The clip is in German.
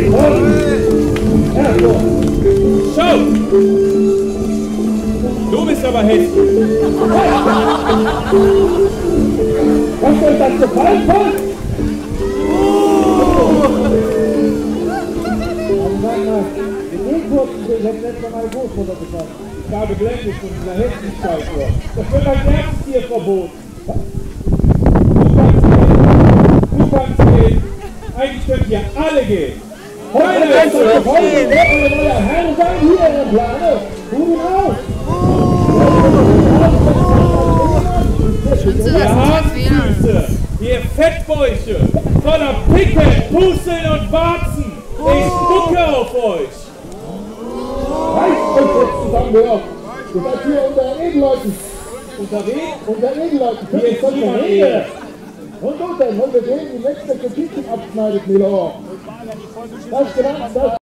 Schau! Du bist aber hässlich. Was soll das gefallen, Paul? Sag mal, mit dem kurzen Bild hätte letztes Mal Großmutter gefallen. Ich habe geblendet von dieser Hässlichkeit vor. Das wird ein Nervenstier verboten. Du kannst gehen. Eigentlich könnt ihr alle gehen. Heute ist es gefallen, der neuer Herr sein hier im Plane. Tu raus! Ihr Hasenfüße, ihr Fettbäuche, voller Pickel, Pusteln und Warzen. Ich spucke auf euch. Reißt euch jetzt zusammen, hör! Ihr seid hier unter Edelleuten. Unter Edelleuten. Hier ist niemand Edel. Und du denn, wollen wir denen die letzte Kritik abschneidet, Milo? Das genannt, das